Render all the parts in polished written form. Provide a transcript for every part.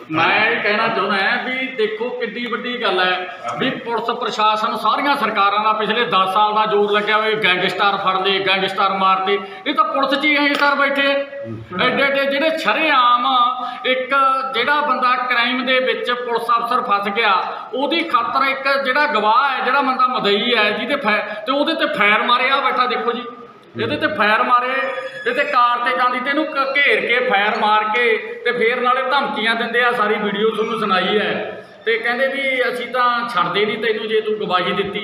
मैं ये कहना चाहुंदा है भी देखो किड्डी वड्डी गल है भी पुलिस प्रशासन सारियां सरकारां दा पिछले 10 साल का जोर लग्या होए गैंगस्टर फड़ ले गैंगस्टर मारते ये तो पुलिस च ही कर बैठे एडे एडे जिहड़े शरेआम एक जिहड़ा बंदा क्राइम दे विच पुलिस अफसर फस गया उहदी खातर एक जिहड़ा गवाह है जिहड़ा बंदा मदई है जिहदे ते उहदे ते फैर मारे आ बैठा देखो जी ये फैर मारे ये कार से जाती तो घेर के फैर मार के ते फिर नाले धमकियां दिंदे आ सारी वीडियो तुहानूं सुनाई है तो कहते भी असीं तां छड्डदे नहीं तैनूं जे तूं गवाही दित्ती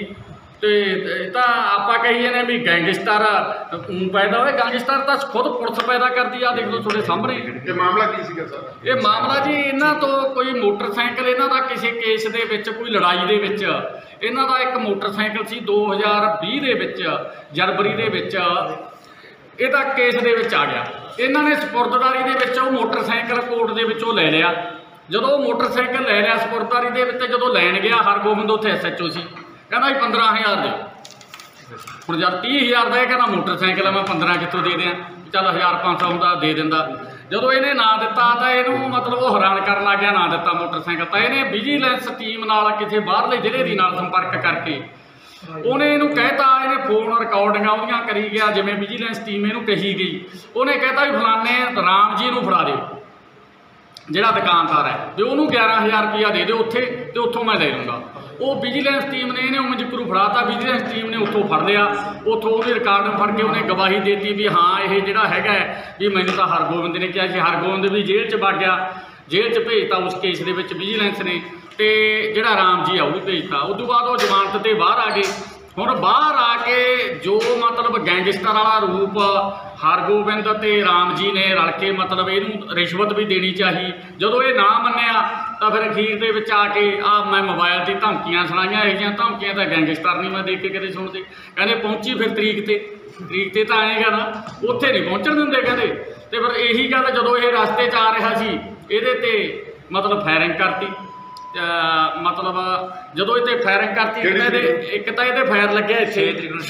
तो आपां कहीए ने भी गैंगस्टर पैदा होए गैंगस्टर तो खुद पुलिस पैदा करती आ देख लो थोड़े सामने। ये मामला की सीगा सर ये मामला जी इन्हां तो कोई मोटरसाइकिल इन्हां दा किसी केस दे विच कोई लड़ाई दे विच इन्हां दा एक मोटरसाइकिल सी 2020 दे विच जनवरी दे विच इहदा केस दे विच आ गया इन्हां ने सपुर्ददारी दे विच वो मोटरसाइकिल कोर्ट दे विचों लै लिया जदों मोटरसाइकिल लै लिया सपुर्ददारी दे विच जदों लैण गया हरगोबिंद उत्थे SHO सी कहना 15,000 दे हुण जब 30,000 का कहना मोटरसाइकिल मैं 15 कितों दे दें चल 1,500 हुंदा दे दिंदा जदों इहने ना दिता तो इहनूं मतलब वो हैरान करन लग गया ना दिता मोटरसाइकिल तो इहने विजिलेंस टीम नाल किसी बाहरले जिले दी नाल संपर्क करके उन्हें इहनूं कहता इहने फोन रिकॉर्डिंगां उहदियां करी गया जिवें विजिलेंस टीम इहनूं कही गई उन्हें कहता भी फलाने राम जी नूं फड़ा दे जिहड़ा दुकानदार है भी उहनूं 11,000 रुपया दे दे उत्थे ते उत्थों मैं ले लूँगा वो विजिलेंस टीम ने इन्हें उंज घरू फड़ाता विजिलेंस टीम ने उत्थों फड़ लिया उत्थों वो रिकॉर्ड फड़ के उन्हें गवाही देती भी हाँ ये जिहड़ा हैगा भी मैनूं तां हरगोबिंद ने कहा कि हरगोबिंद भी जेल च वग गया जेल च भेजता उस केस दे विच विजिलेंस ने ते जिहड़ा राम जी आ वो भी भेजता उस तो बाद वो जमानत ते बाहर आ गए हुण बाहर आके जो मतलब गैंगस्टर वाला रूप हरगोबिंद ते राम जी ने रल के मतलब इहनूं रिश्वत भी देनी चाहिए जदों ये ना मन्निया तो फिर अखीर दे विच आके मैं मोबाइल की धमकियां सुनाइयां इहो जिहियां धमकियां तां गैंगस्टर नहीं मैं देख के कदे सुणदे कहंदे पहुंची फिर तरीक ते तां आएगा ना उत्थे नहीं पहुंचण दिंदे कहंदे ते फिर यही गल जदों ये रस्ते च आ रहा सी इहदे ते मतलब फायरिंग करती मतलब जदों इत्ते फायरिंग करती एक तो ये फायर लग्या 6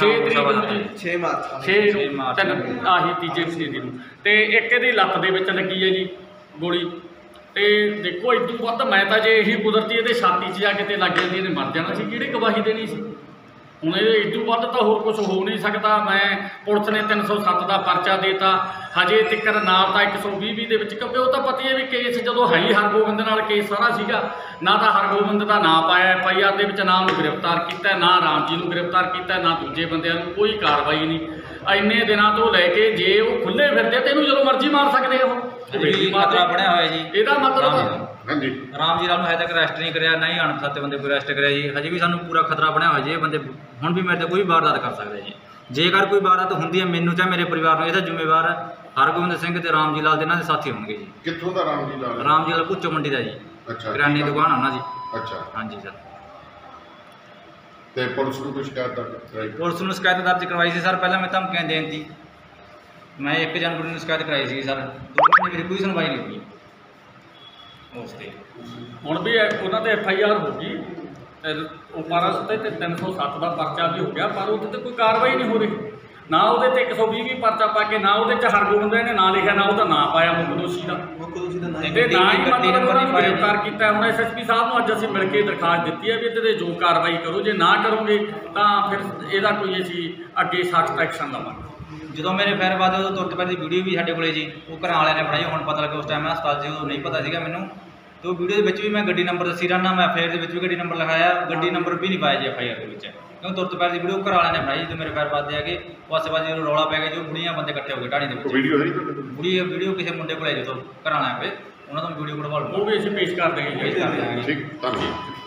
मार्च आही तीजे महीने नूं ते एक इहदी लत्त दे विच लगी है जी गोली तो देखो इदू वध मैं तो जे यही कुदरती ये छाती च जा के लग जाती इन्हें मर जाना सी किहड़ी गवाही देनी सी हुण इदू वध तो होर कुछ हो नहीं सकता मैं पुलिस ने 307 का परचा देता हजे तिकर नाल तो 120 दे विच क्योंकि वो तो पता है भी केस जदों है ही हरगोबिंद नाल केस सारा सीगा ना तो हरगोबिंद का नाम पाया FIR दे विच ना उन्हें गिरफ्तार किया ना राम जी नूं गिरफ्तार किया ना दूजे बंदियां नूं कोई कार्रवाई नहीं इन्ने दिनों तो लैके जे वो खुले फिरदे तो इहनूं जदों मर्जी मार सकते हो खतरा बनया होया जी ਇਹਦਾ मतलब राम जी हजे तक अरेस्ट नहीं कराया ना ही अणपछाते बंदे कोई अरेस्ट कराया जी हजे भी सानू पूरा खतरा बनया होया जी बंदे हुण भी मेरे ते कोई वारदात कर सकते जी जेकर कोई वारदात होंदी है मैनू चाहे मेरे परिवार नूं इहदा जिम्मेवार हरगोबिंद सिंह ते राम जी लाल दे इन्हां दे साथी होणगे जी कित्थों दा राम जी लाल भुच्चो मंडी दा जी अच्छा किराने की दुकान उन्हां दी अच्छा हाँ जी सर ते पुलिस नूं कोई शिकायत दर्ज कराई पुलिस नूं शिकायत दर्ज करवाई सी सर पहले मैं धमकियां देण दी मैं 1 जनवरी नूं शिकायत कराई सी सर 2 महीने मेरी कोई सुनवाई नहीं हुई हुण भी उन्होंने FIR हो गई पर उत्ते 307 का परचा भी हो गया पर उत्ते कोई कार्रवाई नहीं हो रही ना वो 120 भी परचा पा के ना वो हरगोबिंद ने ना लिखा ना वो ना पाया मुख दोषी का ना ही मतलब गिरफ्तार किया हुण SSP साहब को अज असीं मिल के दरखास्त दी है भी इहदे जो कार्रवाई करो जे ना करोगे तो फिर इहदा कोई असीं अगे सख्त एक्शन लवांगे जो मेरे फैर बाद तुरंत पहले की वीडियो भी साढ़े को जी वो घर वाले ने बनाई हुण पता लगे उस टाइम मैं हस्पताल से उदों नहीं पता सीगा मैनूं तो वीडियो के भी मैं गड्डी नंबर दसी रहना मैं FIR भी गड्डी नंबर लिखाया गड्डी नंबर भी नहीं पाया जी FIR के क्योंकि तुरंत पहले की वीडियो घर वाले ने बनाई जो मेरे फैर बाद है कि आसे पासे जो रौला पै गया जो बुढ़िया बंदे इकट्ठे हो गए ढाणी के वीडियो किसी मुंडे को जो घर वाले पे उन्होंने वीडियो कढ़वा वो भी असीं पेश कर देंगे। ठीक धन्यवाद।